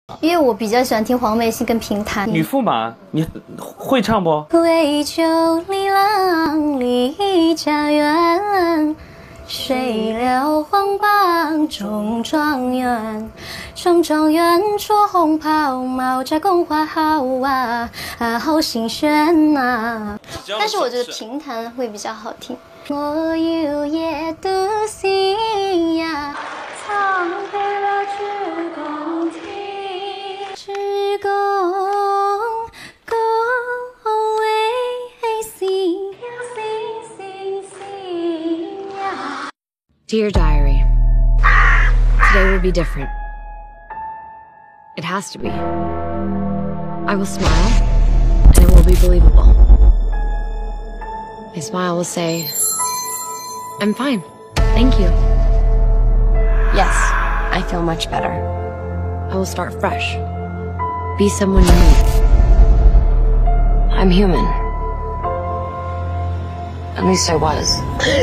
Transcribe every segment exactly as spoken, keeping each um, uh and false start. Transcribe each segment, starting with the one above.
因为我比较喜欢听黄梅戏跟评弹。 女驸马，你会唱不？ 为求里郎离家园，水流黄榜中状元。上状元着红袍，帽扎宫花好啊，啊好新鲜呐。但是我觉得评弹会比较好听。我有夜独行呀，唱给了鞠躬听。鞠躬，恭维心心心心呀。 Dear diary, today will be different. It has to be. I will smile, and it will be believable. My smile will say, I'm fine, thank you. Yes, I feel much better. I will start fresh. Be someone new. I'm human. At least I was.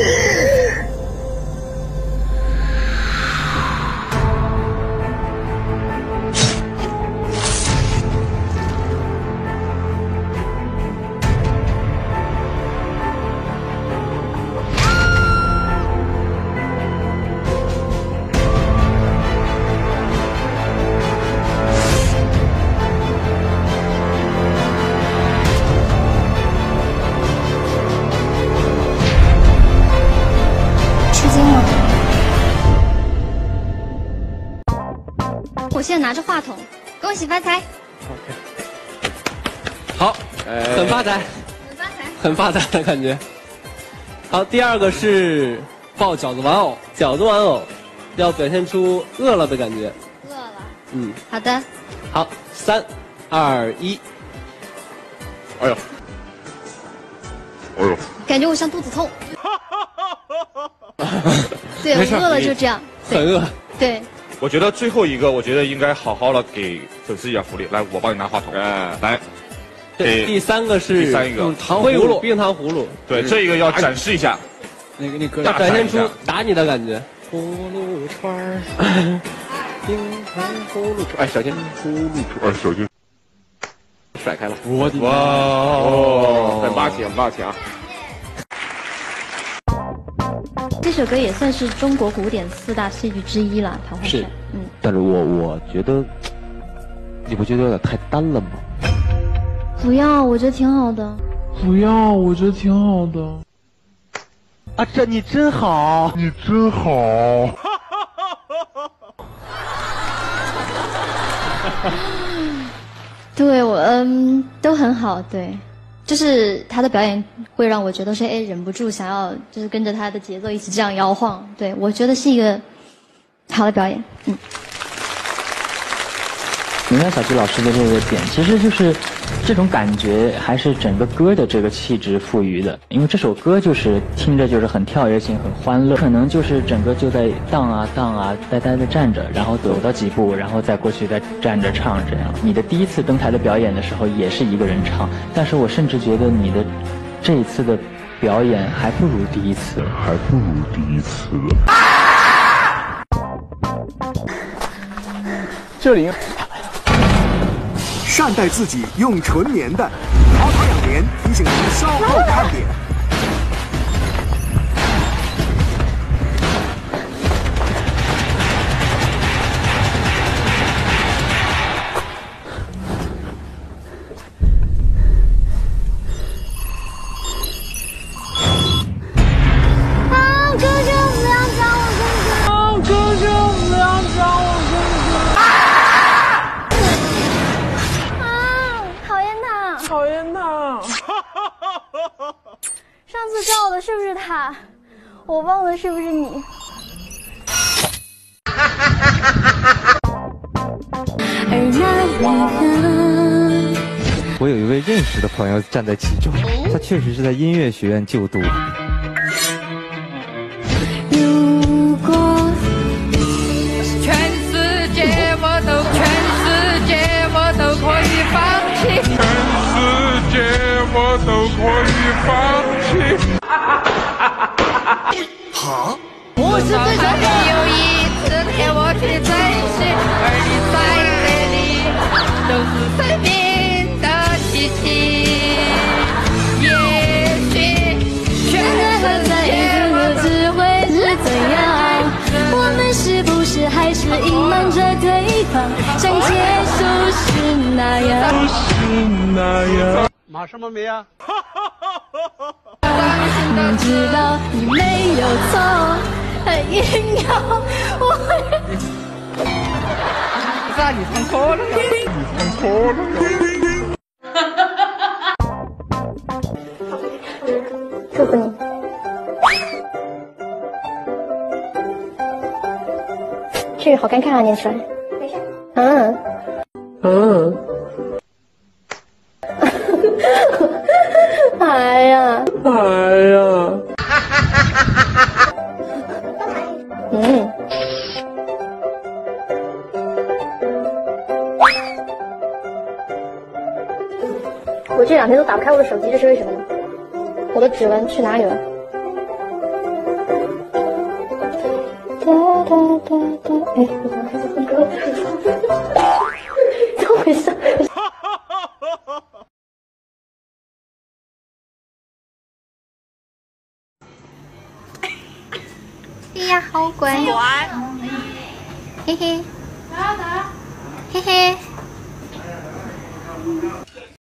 我现在拿着话筒，恭喜发财。 OK， 好，很发财， 很发财， 很发财的感觉。好，第二个是抱饺子玩偶，饺子玩偶要表现出饿了的感觉。 饿了。 嗯， 好的。 好，三、二、一。 哎呦，哎呦， 感觉我像肚子痛。对，我饿了就这样。 很饿。 对。 我觉得最后一个，我觉得应该好好的给粉丝一点福利。来，我帮你拿话筒。哎，来。 对，第三个是第三一个糖葫芦，冰糖葫芦。 对，这个要展示一下。 那个那个要展现出打你的感觉。 葫芦串儿，冰糖葫芦串，哎，小心葫芦串，哎，小心。甩开了。 我的哇哦，很霸气，很霸气啊！ 这首歌也算是中国古典四大戏剧之一了，《桃花扇》。嗯， 但是我我觉得，你不觉得有点太单了吗？ 不要，我觉得挺好的。 不要，我觉得挺好的。 啊，这你真好， 你真好。 对我嗯都很好，对。就是他的表演会让我觉得是哎忍不住想要就是跟着他的节奏一起这样摇晃，对我觉得是一个好的表演。嗯， 明白小鞠老师的这个点，其实就是这种感觉还是整个歌的这个气质赋予的，因为这首歌就是听着就是很跳跃性很欢乐，可能就是整个就在荡啊荡啊呆呆的站着，然后走到几步，然后再过去再站着唱这样。你的第一次登台的表演的时候也是一个人唱，但是我甚至觉得你的这一次的表演还不如第一次， 还不如第一次。 这里。 善待自己，用纯棉的好好养颜，提醒您稍后看点。 啊，哥哥不要找我哥哥！ 啊，哥哥不要找我哥哥！讨厌他！ 上次照的是不是他？我忘了是不是你？ 我有一位认识的朋友站在其中，他确实是在音乐学院就读。 如果全世界我都，全世界我都可以放弃。 世界我都可以放弃。 好， 我是最想有一次陪我去珍惜，而你在这里。 怕，想结束是那样。是那样。 马什么没啊？ 明知道你没有错，还硬要我。 不是啊，你唱错了呀！你唱错了呀！ 祝福你。这个好尴尬啊，念出来。没事。嗯。嗯。哎呀。哎呀。嗯。我这两天都打不开我的手机，这是为什么呢？我的指纹去哪里了？哒哒哒哒，哎，我怎么开始哼歌了？怎么回事？哎呀，好乖，嘿嘿，嘿嘿。